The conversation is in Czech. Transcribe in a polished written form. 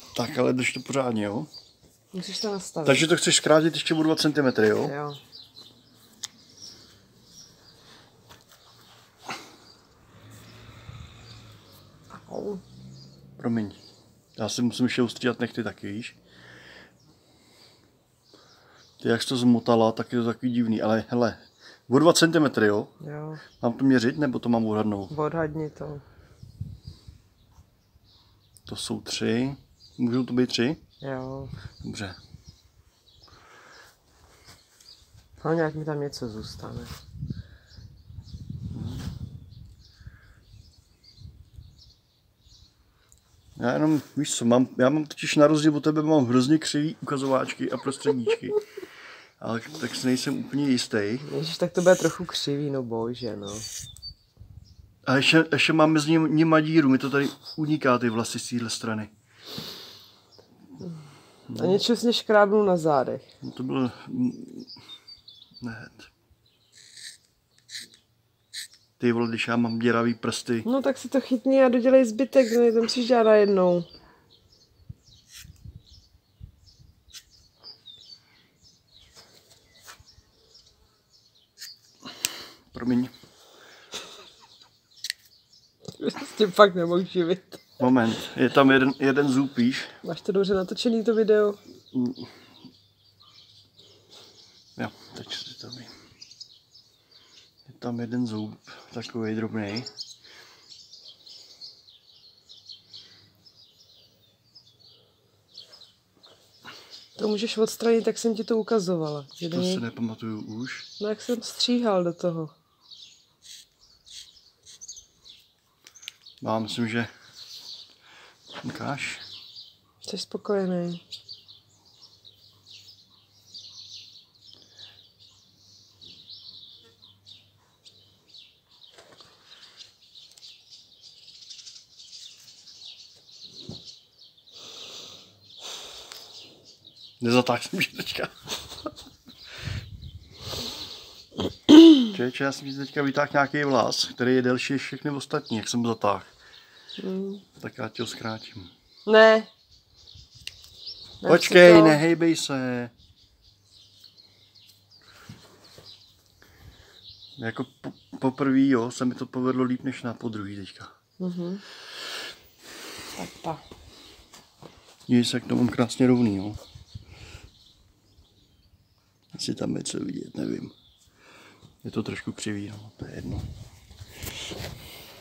Tak, ale drž to pořádně, jo? Musíš to nastavit. Takže to chceš zkrátit ještě o 2 cm, jo? Jo. Au. Promiň. Já si musím ještě ustříhat nechty taky, víš? Ty jak jsi to zmotala, tak je to takový divný, ale hele, o 2 cm, jo? Jo. Mám to měřit, nebo to mám odhadnout? Odhadni to. To jsou 3. Můžou to být 3? Jo. Dobře. Ale nějak mi tam něco zůstane. Já jenom, víš co, já mám totiž na rozdíl od tebe, mám hrozně křivý ukazováčky a prostředníčky. Ale tak si nejsem úplně jistý. Ježiš, tak to bude trochu křivý, no bože, no. A ještě mám mezi nimi díru, mi to tady uniká ty vlasy z téhle strany. A něčeho jsi mě škrábnul na zádech. No to bylo... Ne. Ty vole, když já mám děravý prsty. No tak si to chytni a dodělej zbytek, no to musíš dělat najednou. Promiň. S tím fakt nemohu živit. Moment, je tam jeden zub, víš? Máš to dobře natočený to video? Jo, teď si to vím. Je tam jeden zub, takový drobný. To můžeš odstranit, tak jsem ti to ukazovala. To si nepamatuju už. No jak jsem stříhal do toho. Já myslím, že... Ukáž. Jsi spokojený. Nezatáhl jsem si teďka. Čeče, já jsem si teďka vytáhl nějaký vlas, který je delší než všechny ostatní, jak jsem zatáhl. Tak já tě ho zkrátím. Ne. Počkej, nehejbej se. Jako poprvý, jo, se mi to povedlo líp než na podruhý teďka. Tak. Díš se, jak to mám krásně rovný, jo. Asi tam je co vidět, nevím. Je to trošku křivý, no, to je jedno.